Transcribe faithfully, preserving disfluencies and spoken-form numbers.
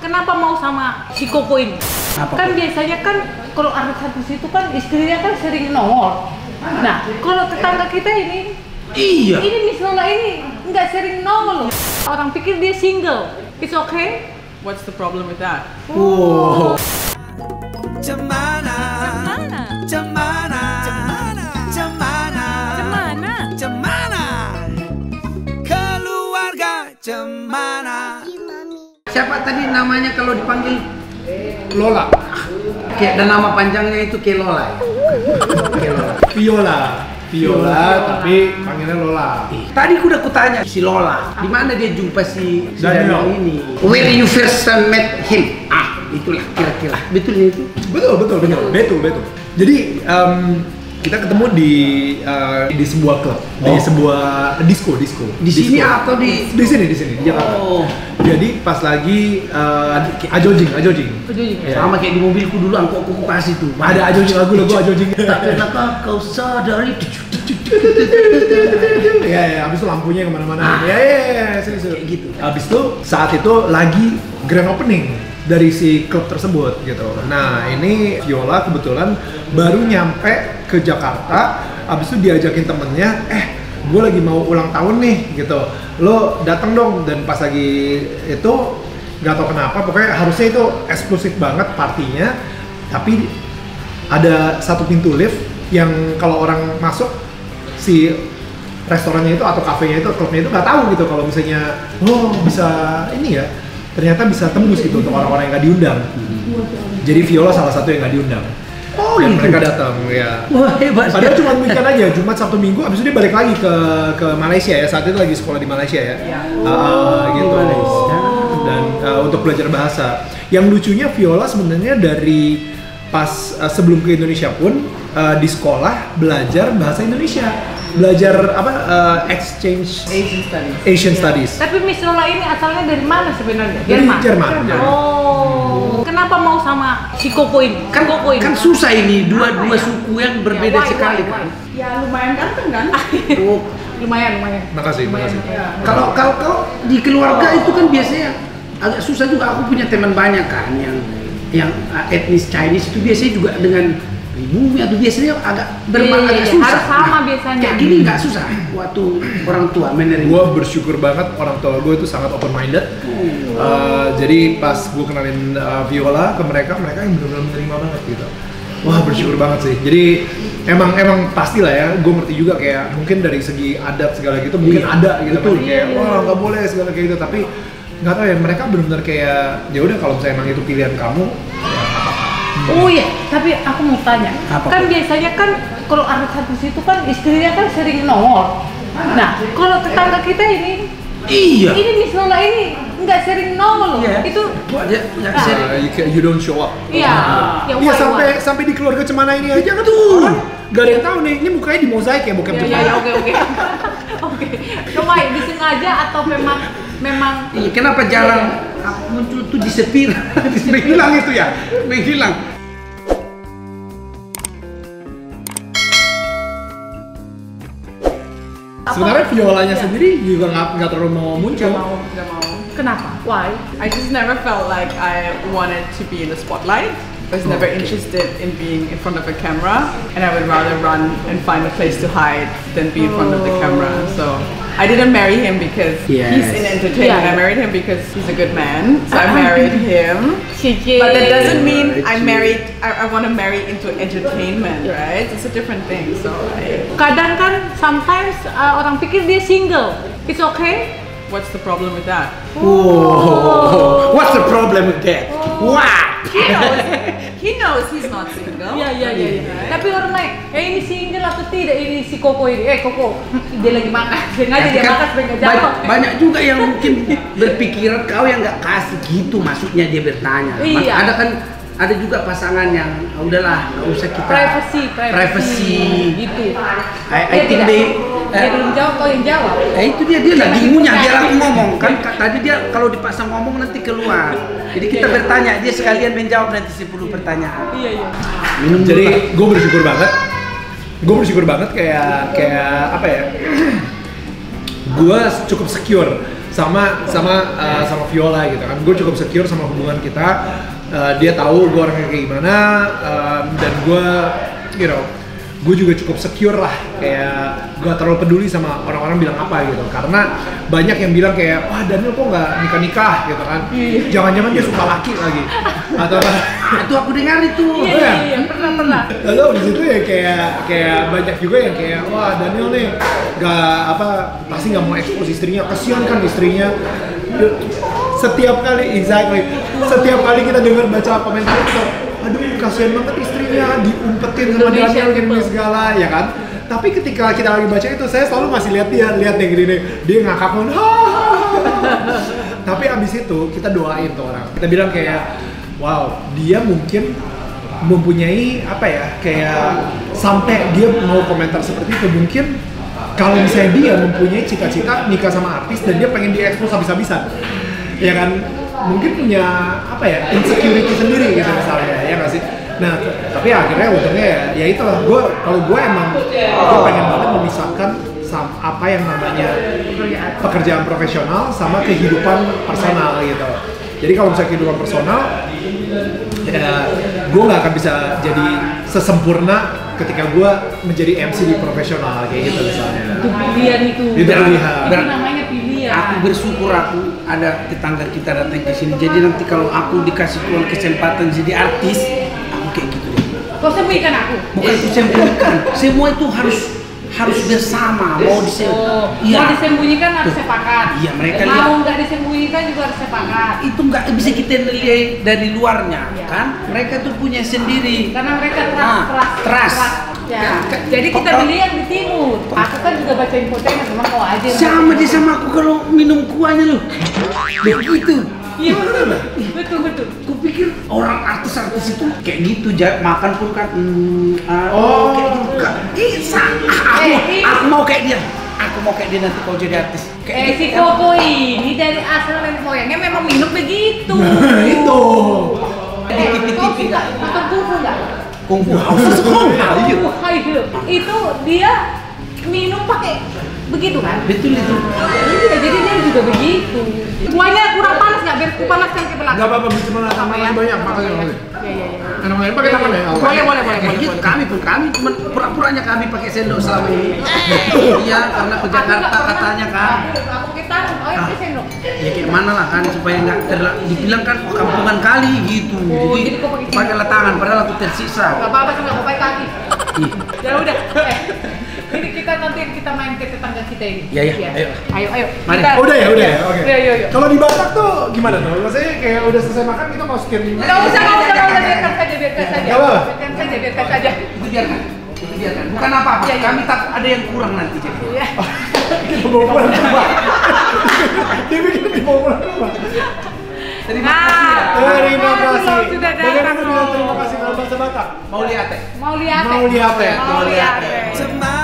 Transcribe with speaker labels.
Speaker 1: Kenapa mau sama si Koko ini? Apa kan itu? Biasanya kan kalau artis-artis itu kan istrinya kan sering nongol. Nah, kalau tetangga kita ini,
Speaker 2: iya.
Speaker 1: Ini Miss Lola ini nggak sering nongol. Orang pikir dia single. It's okay?
Speaker 3: What's the problem with that?
Speaker 2: Wow.
Speaker 4: Cemana, cemana, cemana, cemana, cemana, cemana, keluarga cemana.
Speaker 2: Siapa tadi namanya kalau dipanggil Lola? Kayak dan nama panjangnya itu kayak Lola.
Speaker 5: Viola. Viola, Viola, tapi panggilnya Lola.
Speaker 2: Tadi aku udah kutanya si Lola, di mana dia jumpa si, si
Speaker 5: Daniel
Speaker 2: ini? Where you first met him? Ah, itulah kira-kira. Betul itu?
Speaker 5: Betul, betul, betul, betul, betul. Jadi um, kita ketemu di uh, di sebuah klub, oh. di sebuah disco, disco.
Speaker 2: Di sini atau di?
Speaker 5: Di sini, di sini, di Jakarta. Oh. Jadi pas lagi uh, ajojing, ajojing.
Speaker 1: Ajojing.
Speaker 5: Ya.
Speaker 2: Sama kayak di mobilku dulu, angkotku aku kasih tuh.
Speaker 5: Ada ajojing, lagu-lagu ajojing.
Speaker 2: Tak pernahkah kau sadari?
Speaker 5: Ya, ya, habis itu lampunya kemana-mana. Ya, ya, ya, serius, serius.
Speaker 2: Gitu.
Speaker 5: Habis itu saat itu lagi grand opening dari si klub tersebut gitu. Nah ini Viola kebetulan baru nyampe ke Jakarta, habis itu diajakin temennya, eh gue lagi mau ulang tahun nih gitu, lo datang dong. Dan pas lagi itu nggak tau kenapa, pokoknya harusnya itu eksklusif banget partinya, tapi ada satu pintu lift yang kalau orang masuk si restorannya itu atau kafenya itu, klubnya itu nggak tahu gitu kalau misalnya, oh bisa ini ya, ternyata bisa tembus gitu untuk orang-orang yang nggak diundang. Jadi Viola salah satu yang nggak diundang.
Speaker 2: Oh,
Speaker 5: dan
Speaker 2: gitu?
Speaker 5: Mereka datang ya.
Speaker 2: Wah, hebat.
Speaker 5: Padahal cuma weekend aja, Jumat Sabtu Minggu, abis itu dia balik lagi ke ke Malaysia ya. Saat itu lagi sekolah di Malaysia ya.
Speaker 1: Oh,
Speaker 5: uh, gitu.
Speaker 2: Malaysia.
Speaker 5: Dan uh, untuk belajar bahasa. Yang lucunya Viola sebenarnya dari pas uh, sebelum ke Indonesia pun uh, di sekolah belajar bahasa Indonesia. Belajar apa? Uh, exchange
Speaker 3: Asian studies.
Speaker 5: Asian Studies.
Speaker 1: Tapi Miss Lola ini asalnya dari mana sebenarnya?
Speaker 5: Dari Jerman. Jerman.
Speaker 1: Oh. Kenapa mau sama si Koko ini?
Speaker 2: Kan,
Speaker 1: Koko ini.
Speaker 2: kan susah ini, dua-dua suku yang berbeda
Speaker 1: Ya, why,
Speaker 2: sekali
Speaker 1: why,
Speaker 2: kan.
Speaker 1: why?
Speaker 3: Ya lumayan ganteng kan?
Speaker 2: Oh,
Speaker 1: Lumayan, lumayan.
Speaker 5: Makasih,
Speaker 1: Lumayan.
Speaker 5: makasih.
Speaker 1: Ya.
Speaker 2: kalau kalau kalau di keluarga itu kan biasanya agak susah juga. Aku punya teman banyak kan yang yang uh, etnis Chinese itu biasanya juga dengan ibunya atau biasanya agak bermain
Speaker 1: Iya,
Speaker 2: agak
Speaker 1: iya,
Speaker 2: susah.
Speaker 1: harus sama
Speaker 2: Nah,
Speaker 1: biasanya.
Speaker 2: Kayak gini nggak susah waktu orang tua menerima.
Speaker 5: Gue bersyukur banget orang tua gue itu sangat open minded. Uh, jadi pas gue kenalin uh, Viola ke mereka, mereka yang benar-benar menerima banget gitu. Wah bersyukur banget sih. Jadi emang emang pastilah ya. Gue ngerti juga kayak mungkin dari segi adat segala gitu mungkin
Speaker 2: Iya,
Speaker 5: ada gitu
Speaker 2: betul.
Speaker 5: kan. Kayak wah nggak boleh segala kayak gitu. Tapi nggak tahu ya, mereka benar-benar kayak ya udah kalau misalnya emang itu pilihan kamu.
Speaker 1: Oh iya, tapi aku mau tanya.
Speaker 2: Apa?
Speaker 1: Kan biasanya kan kalau artis-artis itu kan istrinya kan sering nongol. Nah, kalau tetangga kita ini,
Speaker 2: Iya.
Speaker 1: ini Miss Lola ini nggak sering nongol loh.
Speaker 2: Iya.
Speaker 1: Itu
Speaker 2: Ya, ya,
Speaker 1: Nah.
Speaker 2: seri.
Speaker 5: Uh, you, can- you don't show up.
Speaker 1: iya, ya
Speaker 5: Iya
Speaker 1: why,
Speaker 5: sampai
Speaker 1: why?
Speaker 5: sampai di keluarga Cemana ini aja kan tuh orang gak ada yang tahu nih, ini mukanya di mozaik ya bokep
Speaker 1: Ya,
Speaker 5: Cemana.
Speaker 1: ya, ya, oke oke. Oke. Coba disengaja atau memang memang
Speaker 2: Iya, kenapa jalan muncul tuh di sepir? Menghilang itu ya, menghilang.
Speaker 5: Sebenarnya Violanya
Speaker 1: Ya.
Speaker 5: sendiri juga nggak nggak terlalu mau muncul.
Speaker 3: Gak mau, gak mau.
Speaker 1: Kenapa? Why?
Speaker 3: I just never felt like I wanted to be in the spotlight. I was never interested in being in front of a camera, and I would rather run and find a place to hide than be in front of the camera. So I didn't marry him because
Speaker 2: Yes.
Speaker 3: he's in entertainment.
Speaker 1: Yeah.
Speaker 3: I married him because he's a good man. So I married him.
Speaker 1: Cici.
Speaker 3: But that doesn't mean I
Speaker 2: Right.
Speaker 3: married. I, I want to marry into entertainment, right? It's a different thing. So I,
Speaker 1: Kadang kan sometimes uh, orang pikir dia single. It's okay?
Speaker 3: what's the problem with that?
Speaker 2: Wow. What's the problem with that? Wah.
Speaker 3: He knows. He knows he's not single.
Speaker 1: Iya iya iya.
Speaker 3: Right?
Speaker 1: Tapi orang lain, eh ini single atau tidak ini si Koko ini? Eh Koko, dia lagi makan. Sengaja
Speaker 2: Tapi
Speaker 1: dia
Speaker 2: kan
Speaker 1: makan supaya nggak
Speaker 2: ba-
Speaker 1: jatuh.
Speaker 2: banyak juga yang mungkin berpikiran kau yang nggak kasih gitu, maksudnya dia bertanya. Mas-
Speaker 1: Iya.
Speaker 2: Ada kan, ada juga pasangan yang "Ah, udahlah nggak usah kita
Speaker 1: Privacy, privacy.
Speaker 2: privacy.
Speaker 1: Gitu.
Speaker 2: I, I
Speaker 1: Dia
Speaker 2: think
Speaker 1: tidak.
Speaker 2: they
Speaker 1: Dia belum jawab, kau yang jawab.
Speaker 2: Eh itu dia dia lagi ngunyah biar aku ngomong kan ka- tadi dia kalau dipasang ngomong nanti keluar. Jadi kita bertanya dia sekalian menjawab nanti sepuluh pertanyaan.
Speaker 1: Iya iya.
Speaker 2: Minum dulu, Pak.
Speaker 5: Jadi gue bersyukur banget. Gue bersyukur banget kayak kayak apa ya? Gue cukup secure sama sama uh, sama Viola gitu kan. Gue cukup secure sama hubungan kita. Uh, dia tahu gue orangnya kayak gimana, um, dan gue, you know, gue juga cukup secure lah, kayak gak terlalu peduli sama orang-orang bilang apa gitu, karena banyak yang bilang kayak, wah Daniel kok nggak nikah-nikah gitu kan, jangan-jangan dia suka laki lagi, atau
Speaker 2: itu aku dengar itu.
Speaker 1: Iya, iya, iya, pernah pernah.
Speaker 5: lalu di situ ya kayak kayak banyak juga yang kayak, wah Daniel nih nggak apa pasti nggak mau expose istrinya, kasihan kan istrinya. Setiap kali, exactly, setiap kali kita dengar baca komentar itu, aduh kasihan banget istrinya diumpetin sama Daniel gini segala, ya kan? Tapi ketika kita lagi baca itu, saya selalu masih lihat dia, lihat nih gini nih, dia ngakak pun, tapi abis itu kita doain tuh orang, kita bilang kayak, wow, dia mungkin mempunyai apa ya, kayak sampai dia mau komentar seperti itu, mungkin kalau misalnya dia mempunyai cita-cita nikah sama artis dan dia pengen diekspos habis-habisan, ya kan, mungkin punya apa ya, insecurity sendiri gitu misalnya, ya nggak sih? Nah, tapi akhirnya untungnya ya, ya itulah, gue kalau gue emang gue pengen banget memisahkan sama apa yang namanya pekerjaan profesional sama kehidupan personal gitu. Jadi kalau misalnya kehidupan personal, ya gue nggak akan bisa jadi sesempurna ketika gue menjadi M C di profesional kayak gitu misalnya.
Speaker 1: Itu pilihan itu.
Speaker 5: Itu pilihan.
Speaker 1: Itu namanya pilihan.
Speaker 2: Aku bersyukur aku ada tetangga kita datang ke sini. Jadi nanti kalau aku dikasih Tuhan kesempatan jadi artis, aku kayak gitu deh.
Speaker 1: Kau sembunyikan aku?
Speaker 2: Bukan aku sembunyikan, semua itu harus harus bersama. Mau disembunyikan,
Speaker 1: oh, mau disembunyikan harus sepakat.
Speaker 2: Iya, mereka
Speaker 1: mau
Speaker 2: lihat.
Speaker 1: nggak disembunyikan juga harus sepakat.
Speaker 2: Itu nggak bisa kita lihat dari luarnya,
Speaker 1: Iya.
Speaker 2: kan? Mereka tuh punya sendiri.
Speaker 1: Karena mereka trust,
Speaker 2: Ah,
Speaker 1: trust,
Speaker 2: trust.
Speaker 1: Ya.
Speaker 2: Ya, ke-
Speaker 1: Jadi kita
Speaker 2: kok-
Speaker 1: beli yang di timur. Aku kan juga baca infotainment, cuma kau aja. yang
Speaker 2: Sama
Speaker 1: baca
Speaker 2: dia sama aku kalau minum kuahnya loh. Begitu.
Speaker 1: Iya, betul betul.
Speaker 2: Kupikir orang artis-artis itu kayak gitu, ja- makan pun kan, hmm, ah,
Speaker 5: Oh.
Speaker 2: kayak gitu kan. Ih, sa- aku,
Speaker 1: Eh, ini-
Speaker 2: aku mau kayak dia. Aku mau kayak dia nanti kalau jadi artis. Kayak
Speaker 1: Eh
Speaker 2: dia.
Speaker 1: si Koko ini dari asal nenek moyangnya memang minum begitu.
Speaker 5: Nah, itu.
Speaker 2: Di
Speaker 1: Eh,
Speaker 2: T V T V
Speaker 1: kau suka
Speaker 2: nggak?
Speaker 1: nonton kungfu nggak?
Speaker 2: Kungfu House. Ayo.
Speaker 1: Kungfu Ayo. Itu dia minum pakai begitu kan?
Speaker 2: Betul itu.
Speaker 1: Iya, jadi dia juga begitu. Kuahnya kurang panas nggak? Biar ku panaskan ke belakang.
Speaker 5: Nggak apa-apa, cuma tambah
Speaker 1: ya?
Speaker 5: banyak, makasih makasih.
Speaker 1: Iya iya iya.
Speaker 5: Enak banget, pakai tangan ya?
Speaker 1: Boleh boleh boleh
Speaker 2: Kayak
Speaker 1: boleh.
Speaker 2: gitu, kami pun kami cuma pura-puranya kami pakai sendok selama ini. Iya, karena ke
Speaker 1: Aku nggak
Speaker 2: Jakarta
Speaker 1: pernah.
Speaker 2: katanya kan.
Speaker 1: Aku, aku kita, oh
Speaker 2: Ah.
Speaker 1: ini sendok.
Speaker 2: Ya kayak mana lah kan supaya nggak terla- dibilang kan kampungan kali gitu.
Speaker 1: Oh,
Speaker 2: jadi
Speaker 1: jadi kau pakai sendok.
Speaker 2: pakai tangan padahal aku tersiksa.
Speaker 1: Gak apa-apa, cuma kau pakai kaki.
Speaker 2: Ih.
Speaker 1: Ya udah. Eh, ini kita nanti kita main ke tetangga kita ini.
Speaker 2: Iya, iya, ayo.
Speaker 1: Ayo ayo.
Speaker 2: Mari.
Speaker 1: Kita-
Speaker 5: Udah ya, udah ya, oke.
Speaker 1: Iya iya iya.
Speaker 5: Kalau di Batak tuh gimana tuh? Maksudnya kayak udah selesai makan kita masukin.
Speaker 1: Nggak usah, nggak usah, nggak usah, biarkan saja, biarkan saja.
Speaker 5: Nggak apa?
Speaker 1: Biarkan saja, biarkan saja.
Speaker 2: Itu biarkan. Itu biarkan. Bukan apa-apa.
Speaker 1: Iya, iya.
Speaker 2: Kami tak ada yang kurang nanti jadi.
Speaker 1: Iya.
Speaker 5: Kita bawa pulang ke rumah. Dia bikin dibawa pulang ke rumah.
Speaker 2: Terima
Speaker 1: Nah,
Speaker 2: kasih ya.
Speaker 5: Terima
Speaker 1: Kalau
Speaker 5: kasih.
Speaker 1: sudah
Speaker 5: Bagaimana
Speaker 1: datang
Speaker 5: dengan
Speaker 1: loh.
Speaker 5: terima kasih dalam bahasa Batak?
Speaker 2: Mau lihat ya?
Speaker 1: Mau lihat?
Speaker 5: Mau lihat ya?
Speaker 1: Mau lihat.
Speaker 4: Cemana